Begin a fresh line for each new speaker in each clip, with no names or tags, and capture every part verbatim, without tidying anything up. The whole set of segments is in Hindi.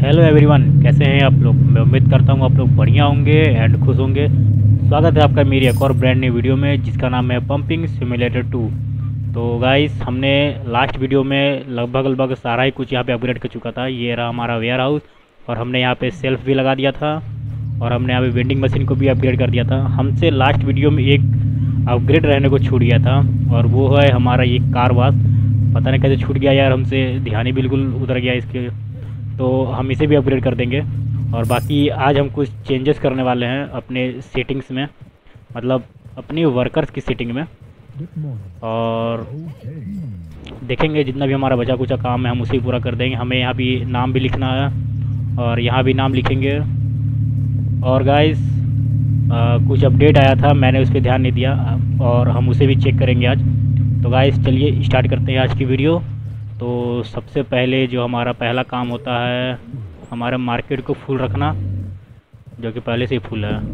हेलो एवरीवन, कैसे हैं आप लोग। मैं उम्मीद करता हूँ आप लोग बढ़िया होंगे एंड खुश होंगे। स्वागत है आपका मेरी एक और ब्रांड न्यू वीडियो में जिसका नाम है पंपिंग सिमुलेटर टू। तो गाइस, हमने लास्ट वीडियो में लगभग लगभग सारा ही कुछ यहाँ पे अपग्रेड कर चुका था। ये रहा हमारा वेयर हाउस और हमने यहाँ पे सेल्फ भी लगा दिया था और हमने यहाँ पे वेंडिंग मशीन को भी अपग्रेड कर दिया था। हमसे लास्ट वीडियो में एक अपग्रेड रहने को छूट गया था और वो है हमारा ये कार वाश। पता नहीं कैसे छूट गया यार, हमसे ध्यान ही बिल्कुल उतर गया इसके। तो हम इसे भी अपग्रेड कर देंगे। और बाकी आज हम कुछ चेंजेस करने वाले हैं अपने सेटिंग्स में, मतलब अपनी वर्कर्स की सेटिंग में। और देखेंगे जितना भी हमारा बचा कुचा काम है हम उसे पूरा कर देंगे। हमें यहाँ भी नाम भी लिखना है और यहाँ भी नाम लिखेंगे। और गाइस, कुछ अपडेट आया था, मैंने उस पर ध्यान नहीं दिया और हम उसे भी चेक करेंगे आज। तो गाइस चलिए स्टार्ट करते हैं आज की वीडियो। तो सबसे पहले जो हमारा पहला काम होता है हमारे मार्केट को फुल रखना, जो कि पहले से ही फुल है।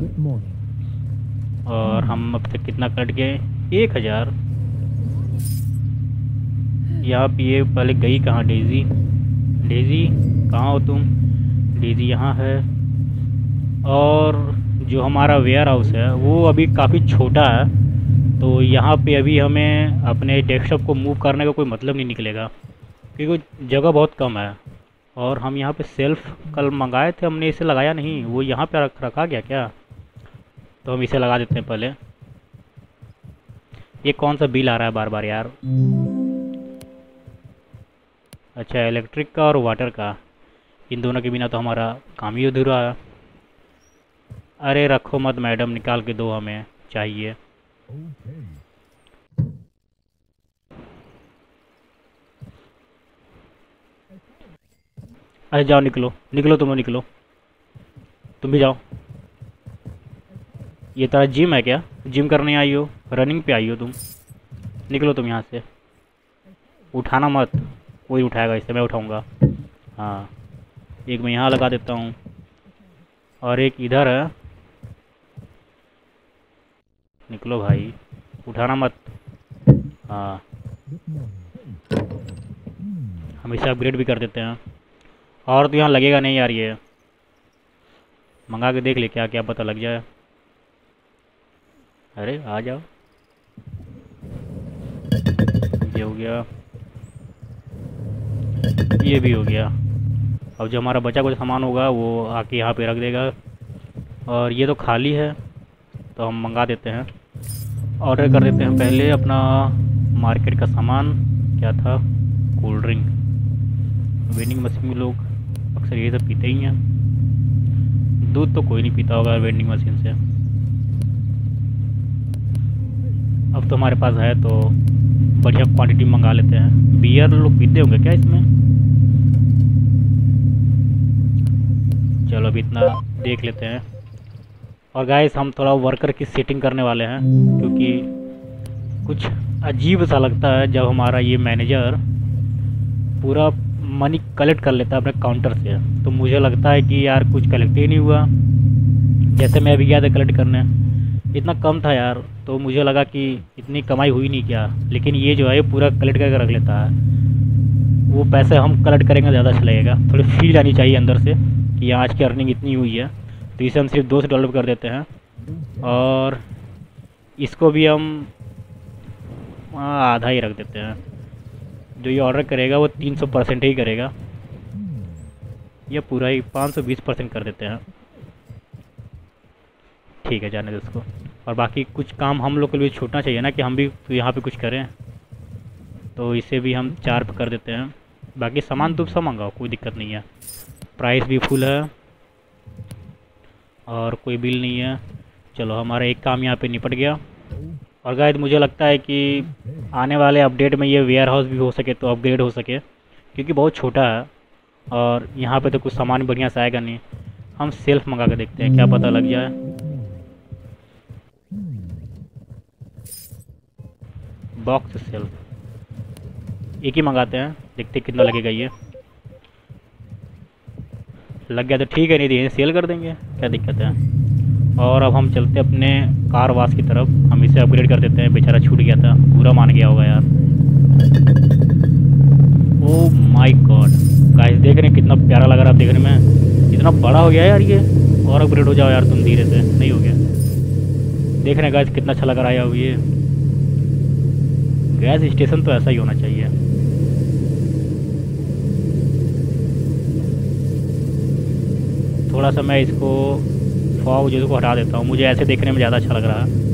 और हम अब तक कितना कट गए, एक हज़ार। यहाँ पे ये पहले गई कहाँ, डेज़ी डेज़ी कहाँ हो तुम। डेज़ी यहाँ है। और जो हमारा वेयर हाउस है वो अभी काफ़ी छोटा है, तो यहाँ पे अभी हमें अपने डेस्कटॉप को मूव करने का कोई मतलब नहीं निकलेगा क्योंकि जगह बहुत कम है। और हम यहाँ पे सेल्फ कल मंगाए थे, हमने इसे लगाया नहीं, वो यहाँ पे रख, रखा गया क्या। तो हम इसे लगा देते हैं पहले। ये कौन सा बिल आ रहा है बार बार यार। अच्छा, इलेक्ट्रिक का और वाटर का, इन दोनों के बिना तो हमारा काम ही अधूरा है। अरे रखो मत मैडम, निकाल के दो, हमें चाहिए। अरे जाओ, निकलो निकलो, तुम निकलो, तुम भी जाओ। ये तेरा जिम है क्या, जिम करने आई हो, रनिंग पे आई हो तुम। निकलो तुम यहाँ से, उठाना मत, कोई उठाएगा इससे, मैं उठाऊंगा। हाँ, एक मैं यहाँ लगा देता हूँ और एक इधर है। निकलो भाई, उठाना मत। हाँ, हम इसे अपग्रेड भी कर देते हैं। और तो यहाँ लगेगा नहीं यार, ये मंगा के देख ले, क्या क्या पता लग जाए। अरे आ जाओ, ये हो गया, ये भी हो गया। अब जो हमारा बचा कुछ सामान होगा वो आके यहाँ पे रख देगा। और ये तो खाली है तो हम मंगा देते हैं, ऑर्डर कर देते हैं पहले अपना मार्केट का सामान। क्या था, कोल्ड ड्रिंक। वेंडिंग मशीन में लोग अक्सर ये सब पीते ही हैं, दूध तो कोई नहीं पीता होगा वेंडिंग मशीन से। अब तो हमारे पास है तो बढ़िया क्वांटिटी मंगा लेते हैं। बियर लोग पीते होंगे क्या इसमें। चलो अभी इतना देख लेते हैं। और गाइस, हम थोड़ा वर्कर की सेटिंग करने वाले हैं क्योंकि कुछ अजीब सा लगता है जब हमारा ये मैनेजर पूरा मनी कलेक्ट कर लेता है अपने काउंटर से। तो मुझे लगता है कि यार कुछ कलेक्ट ही नहीं हुआ। जैसे मैं अभी गया था कलेक्ट करने, इतना कम था यार, तो मुझे लगा कि इतनी कमाई हुई नहीं क्या। लेकिन ये जो है ये पूरा कलेक्ट करके रख लेता है। वो पैसे हम कलेक्ट करेंगे ज़्यादा अच्छा लगेगा, थोड़ी फील आनी चाहिए अंदर से कि आज की अर्निंग इतनी हुई है। तो इसे हम सिर्फ दो से डेवलप कर देते हैं। और इसको भी हम आधा ही रख देते हैं। जो ये ऑर्डर करेगा वो तीन सौ परसेंट ही करेगा, या पूरा ही पाँच सौ बीस परसेंट कर देते हैं। ठीक है, जाने दो उसको। और बाकी कुछ काम हम लोग के लिए छूटना चाहिए ना कि हम भी तो यहाँ पे कुछ करें। तो इसे भी हम चार पे कर देते हैं। बाकी सामान तुम सब मंगाओ, कोई दिक्कत नहीं है। प्राइस भी फुल है और कोई बिल नहीं है। चलो हमारा एक काम यहाँ पे निपट गया। और गाइस, मुझे लगता है कि आने वाले अपडेट में ये वेयर हाउस भी हो सके तो अपग्रेड हो सके क्योंकि बहुत छोटा है और यहाँ पे तो कुछ सामान बढ़िया से आएगा नहीं। हम सेल्फ मंगा के देखते हैं, क्या पता लग जाए। बॉक्स सेल्फ एक ही मंगाते हैं, देखते कितना लगेगा। ये लग गया तो ठीक है, नहीं तो सेल कर देंगे, क्या दिक्कत है। और अब हम चलते अपने कार वाश की तरफ। हम इसे अपग्रेड कर देते हैं, बेचारा छूट गया था, पूरा मान गया होगा यार। ओ माय गॉड गाइस, देख रहे हैं कितना प्यारा लग रहा है देखने में। इतना बड़ा हो गया है यार ये। और अपग्रेड हो जाओ यार तुम धीरे से। नहीं हो गया। देख रहे हैं गाइस कितना अच्छा लग रहा है अब ये। गैस स्टेशन तो ऐसा ही होना चाहिए। थोड़ा सा मैं इसको फॉग जो को हटा देता हूँ, मुझे ऐसे देखने में ज़्यादा अच्छा लग रहा है।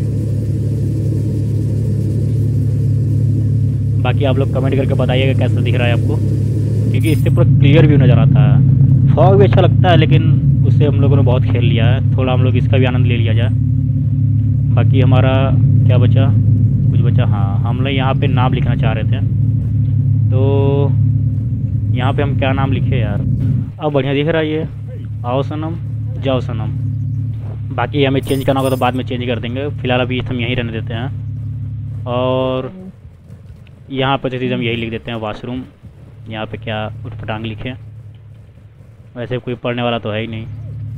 बाकी आप लोग कमेंट करके बताइएगा कैसा दिख रहा है आपको, क्योंकि इससे पूरा क्लियर व्यू नज़र आता है। फॉग भी अच्छा लगता है लेकिन उससे हम लोगों ने बहुत खेल लिया है, थोड़ा हम लोग इसका भी आनंद ले लिया जाए। बाकी हमारा क्या बचा, कुछ बचा। हाँ, हम लोग यहाँ पे नाम लिखना चाह रहे थे, तो यहाँ पे हम क्या नाम लिखे यार। अब बढ़िया दिख रहा है ये। आओ सनम जाओ सनम। बाकी हमें चेंज करना होगा तो बाद में चेंज कर देंगे, फ़िलहाल अभी हम यहीं रहने देते हैं। और यहाँ पर चीज़ हम यही लिख देते हैं वाशरूम। यहाँ पे क्या उठपटांग लिखे, वैसे कोई पढ़ने वाला तो है ही नहीं।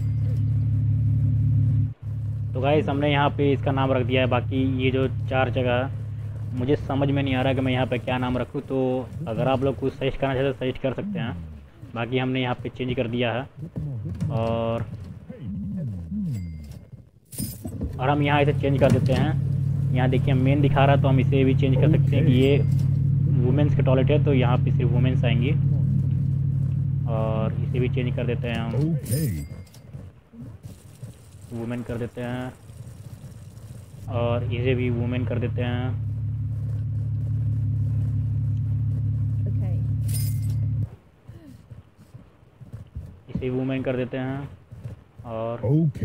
तो गाइस हमने यहाँ पे इसका नाम रख दिया है। बाकी ये जो चार जगह मुझे समझ में नहीं आ रहा कि मैं यहाँ पे क्या नाम रखूँ, तो अगर आप लोग कुछ सजेस्ट करना चाहते तो सजेस्ट कर सकते हैं। बाकी हमने यहाँ पे चेंज कर दिया है। और और हम यहाँ इसे चेंज कर देते हैं। यहाँ देखिए मेन दिखा रहा है तो हम इसे भी चेंज कर सकते हैं कि ये वुमेंस के टॉयलेट है, तो यहाँ पे सिर्फ वुमेंस आएंगी। और इसे भी चेंज कर देते हैं हम, वुमेन कर देते हैं। और इसे भी वुमेन कर देते हैं। इसे वुमेन कर देते हैं। और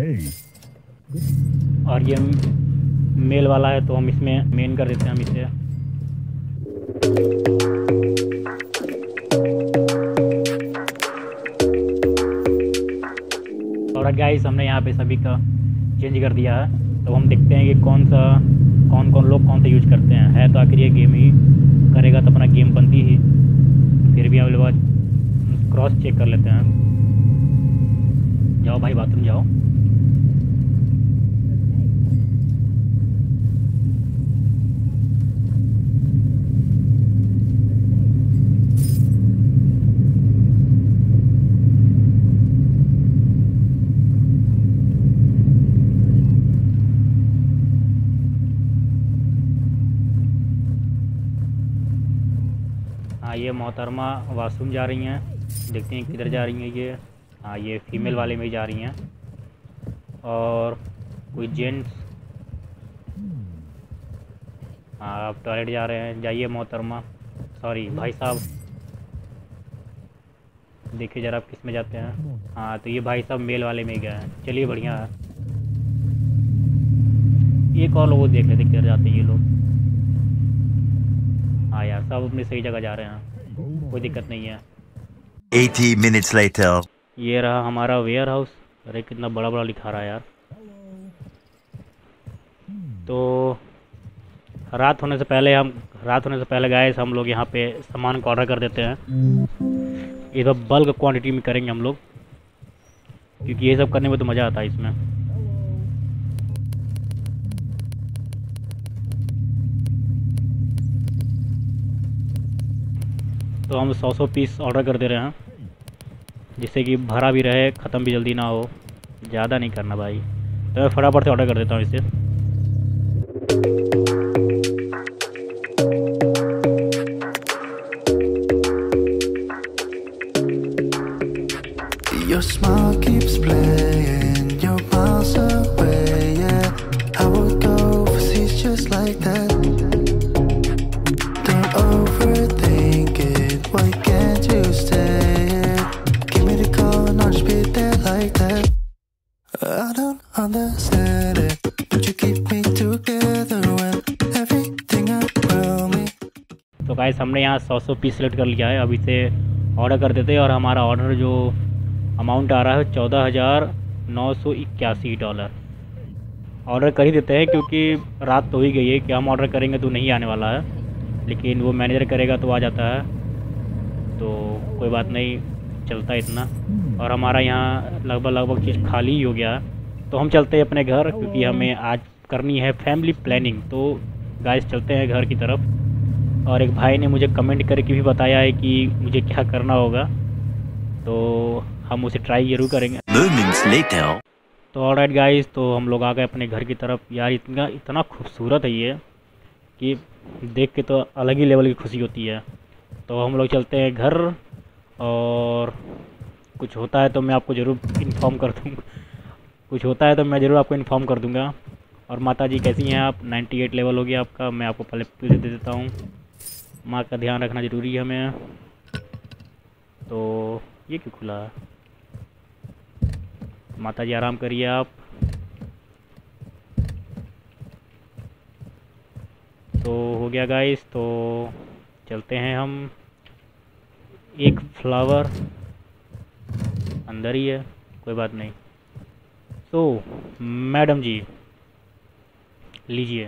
और ये मेल वाला है तो हम इसमें मेन कर देते हैं हम इसे। और गाइस हमने यहाँ पे सभी का चेंज कर दिया है, तो हम देखते हैं कि कौन सा कौन कौन लोग कौन सा यूज करते हैं। है तो आखिर ये गेम ही करेगा तो अपना गेम बनती ही, फिर भी हम लोग क्रॉस चेक कर लेते हैं। जाओ भाई बाथरूम जाओ। हाँ, ये मोहतरमा वाशरूम जा रही हैं, देखते हैं किधर जा रही हैं ये। हाँ, ये फीमेल वाले में जा रही हैं। और कोई जेंट्स, हाँ आप टॉयलेट जा रहे हैं, जाइए मोहतरमा, सॉरी भाई साहब। देखिए ज़रा आप किस में जाते हैं। हाँ, तो ये भाई साहब मेल वाले में गए हैं। चलिए बढ़िया है। एक और लोगों देख लेते किधर जाते हैं ये लोग। हाँ यार, सब अपनी सही जगह जा रहे हैं, कोई दिक्कत नहीं है।
अस्सी minutes later.
ये रहा हमारा वेयर हाउस। अरे कितना बड़ा बड़ा लिखा रहा है यार। तो रात होने से पहले हम रात होने से पहले गाइस हम लोग यहाँ पे सामान को ऑर्डर कर देते हैं। ये तो बल्क क्वांटिटी में करेंगे हम लोग, क्योंकि ये सब करने में तो मज़ा आता है इसमें। तो हम सौ सौ पीस ऑर्डर कर दे रहे हैं, जिससे कि भरा भी रहे, ख़त्म भी जल्दी ना हो। ज़्यादा नहीं करना भाई, तो मैं फटाफट से ऑर्डर कर देता हूँ इसे।
Your smile keeps playing, you're miles away, yeah. I would go overseas just like that. Don't overthink it, why can't you stay here? Give me the call and I'll just be there like that. I don't understand it, but you keep me together when everything around me.
तो गाइस हमने यहाँ सौ सौ पीस सेलेक्ट कर लिया है, अब इसे ऑर्डर कर देते हैं। और हमारा ऑर्डर जो अमाउंट आ रहा है चौदह हज़ार नौ सौ इक्यासी डॉलर। ऑर्डर कर ही देते हैं, क्योंकि रात तो ही गई है कि हम ऑर्डर करेंगे तो नहीं आने वाला है, लेकिन वो मैनेजर करेगा तो आ जाता है, तो कोई बात नहीं, चलता है इतना। और हमारा यहाँ लगभग लगभग चीज़ खाली ही हो गया है, तो हम चलते हैं अपने घर, क्योंकि हमें आज करनी है फैमिली प्लानिंग। तो गाइस चलते हैं घर की तरफ। और एक भाई ने मुझे कमेंट करके भी बताया है कि मुझे क्या करना होगा, तो हम उसे ट्राई ज़रूर करेंगे।
Moments later.
तो ऑलराइट गाइस, तो हम लोग आ गए अपने घर की तरफ। यार इतना इतना खूबसूरत है ये कि देख के तो अलग ही लेवल की खुशी होती है। तो हम लोग चलते हैं घर, और कुछ होता है तो मैं आपको ज़रूर इन्फॉर्म कर दूँगा कुछ होता है तो मैं ज़रूर आपको इन्फॉर्म कर दूँगा। और माता जी कैसी हैं आप? अट्ठानवे लेवल हो गया आपका। मैं आपको पहले पिल दे देता हूँ। माँ का ध्यान रखना ज़रूरी है हमें। तो ये क्यों खुला है? माता जी आराम करिए आप। तो हो गया गाइस, तो चलते हैं हम। एक फ्लावर अंदर ही है, कोई बात नहीं। तो मैडम जी लीजिए।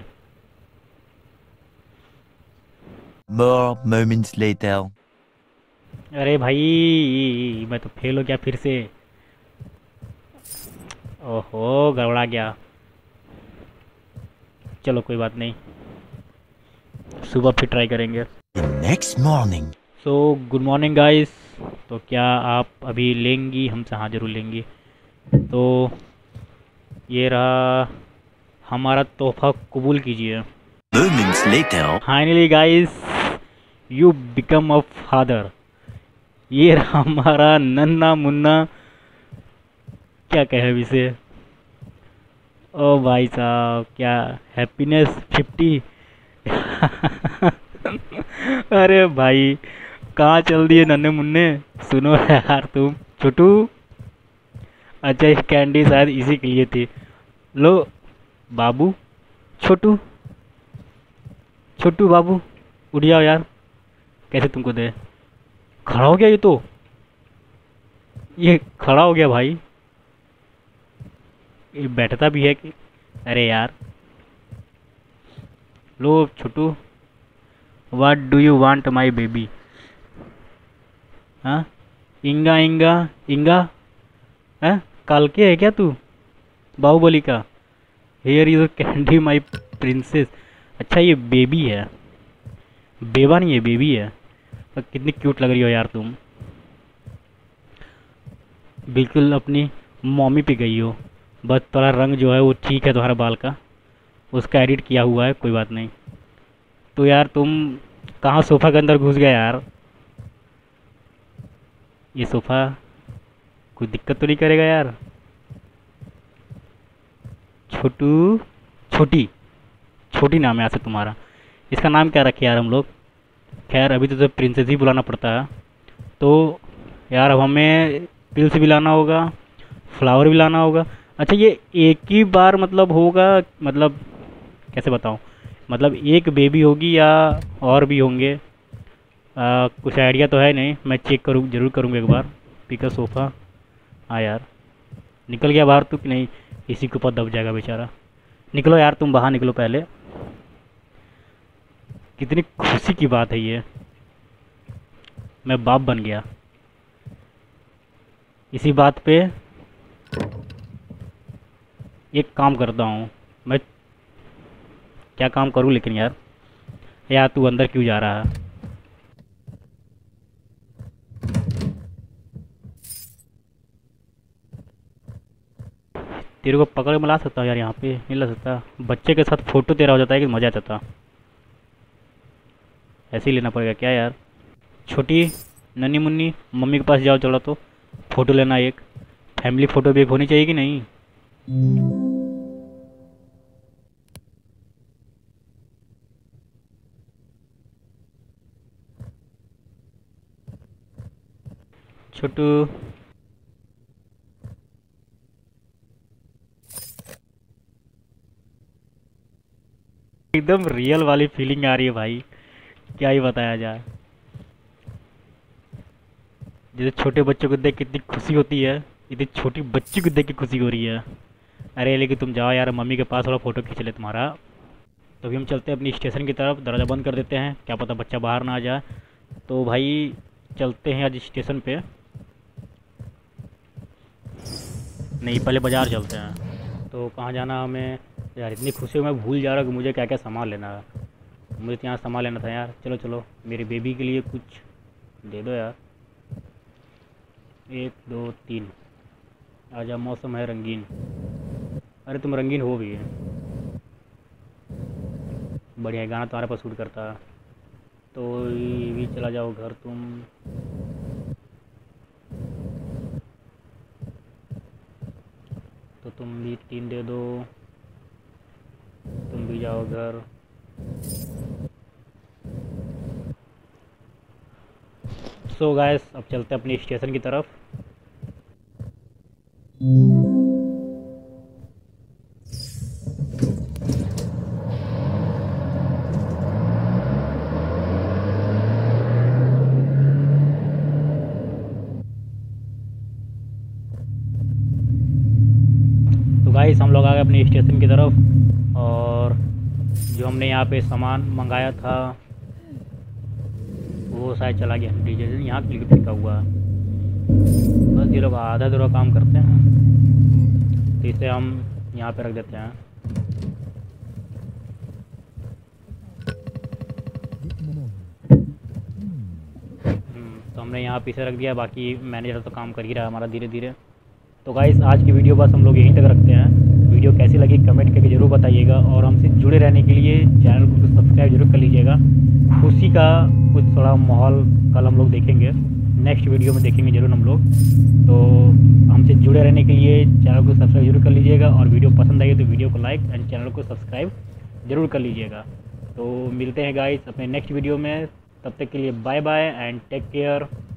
More moments later.
अरे भाई, मैं तो फेल हो गया फिर से। ओहो, गड़बड़ा गया। चलो कोई बात नहीं, सुबह फिर ट्राई करेंगे।
The next morning.
So good morning guys. तो क्या आप अभी लेंगी हमसे? हाँ ज़रूर लेंगी। तो ये रहा हमारा तोहफा, कबूल कीजिए।
Moments later.
Finally guys, you become a father. ये रहा हमारा नन्ना मुन्ना, क्या कहे अब इसे। ओ भाई साहब, क्या हैप्पीनेस फिफ्टी। अरे भाई, कहाँ चल दिए नन्हे मुन्ने? सुनो यार तुम, छोटू। अच्छा, ये कैंडी शायद इसी के लिए थी। लो बाबू, छोटू छोटू बाबू, उठ जाओ यार। कैसे तुमको दे? खड़ा हो गया ये तो, ये खड़ा हो गया भाई। ये बैठता भी है कि? अरे यार, लो Chhotu. What do you want my baby? हाँ, इंगा इंगा इंगा, हैं? काल के है क्या तू, बाहुबली का? Here is candy my princess. अच्छा, ये बेबी है, बेबा नहीं है, बेबी है। और कितनी क्यूट लग रही हो यार तुम, बिल्कुल अपनी मम्मी पे गई हो। बस थोड़ा रंग जो है वो ठीक है तुम्हारा बाल का, उसका एडिट किया हुआ है, कोई बात नहीं। तो यार तुम कहाँ सोफ़ा के अंदर घुस गए यार? ये सोफ़ा कोई दिक्कत तो नहीं करेगा यार? छोटू, छोटी छोटी नाम है आज से तुम्हारा। इसका नाम क्या रखे यार हम लोग? खैर अभी तो, तो प्रिंसेस ही बुलाना पड़ता है। तो यार अब हमें पिल्स भी लाना होगा, फ्लावर भी लाना होगा। अच्छा, ये एक ही बार मतलब होगा? मतलब कैसे बताऊँ, मतलब एक बेबी होगी या और भी होंगे? आ, कुछ आइडिया तो है नहीं, मैं चेक करूँ ज़रूर करूँगा एक बार। Pick sofa. हाँ यार, निकल गया बाहर तो कि नहीं? इसी के ऊपर दब जाएगा बेचारा। निकलो यार, तुम बाहर निकलो पहले। कितनी खुशी की बात है ये, मैं बाप बन गया। इसी बात पे एक काम करता हूँ मैं। क्या काम करूँ लेकिन यार? यार तू अंदर क्यों जा रहा है? तेरे को पकड़ में ला सकता हूँ यार, यहाँ पे नहीं ला सकता। बच्चे के साथ फ़ोटो तेरा हो जाता है कि मज़ा आ जाता। ऐसे ही लेना पड़ेगा क्या यार? छोटी नन्ही मुन्नी, मम्मी के पास जाओ चलो, तो फ़ोटो लेना एक। फैमिली फ़ोटो भी एक होनी चाहिए कि नहीं? छोटू, एकदम रियल वाली फीलिंग आ रही है भाई, क्या ही बताया जाए। जैसे छोटे बच्चों को देख कितनी खुशी होती है, इतनी छोटी बच्ची को देख के खुशी हो रही है। अरे लेकिन तुम जाओ यार, मम्मी के पास थोड़ा फ़ोटो खींच ले तुम्हारा। तो अभी हम चलते हैं अपनी स्टेशन की तरफ। दरवाज़ा बंद कर देते हैं, क्या पता बच्चा बाहर ना आ जाए। तो भाई चलते हैं आज स्टेशन पे। नहीं, पहले बाज़ार चलते हैं। तो कहाँ जाना हमें यार? इतनी खुशी में मैं भूल जा रहा हूँ कि मुझे क्या क्या सामान लेना है। मुझे तो यहाँ सामान लेना था यार। चलो चलो, मेरी बेबी के लिए कुछ दे दो यार। एक दो तीन। आजा, मौसम है रंगीन। अरे तुम रंगीन हो भी है, बढ़िया गाना तुम्हारे पास शूट करता। तो ये भी चला जाओ घर तुम। तो तुम भी तीन दे दो, तुम भी जाओ घर। सो गाइस, अब चलते हैं अपनी स्टेशन की तरफ। तो गाइस, हम लोग आ गए अपनी स्टेशन की तरफ, और जो हमने यहाँ पे सामान मंगाया था वो शायद चला गया डीजे। यहाँ क्लिक लिखा हुआ है। बस ये लोग आधा अधूरा काम करते हैं, तो इसे हम यहाँ पे रख देते हैं। तो हमने यहाँ पे इसे रख दिया, बाकी मैनेजर तो काम कर ही रहा है हमारा धीरे धीरे। तो गाइस, आज की वीडियो बस हम लोग यहीं तक रखते हैं। वीडियो कैसी लगी कमेंट करके ज़रूर बताइएगा, और हमसे जुड़े रहने के लिए चैनल को सब्सक्राइब जरूर कर लीजिएगा। खुशी का कुछ थोड़ा माहौल कल हम लोग देखेंगे, नेक्स्ट वीडियो में देखेंगे जरूर हम लोग। तो हमसे जुड़े रहने के लिए चैनल को सब्सक्राइब जरूर कर लीजिएगा, और वीडियो पसंद आई तो वीडियो को लाइक एंड चैनल को सब्सक्राइब जरूर कर लीजिएगा। तो मिलते हैं गाइस अपने नेक्स्ट वीडियो में, तब तक के लिए bye bye and take care.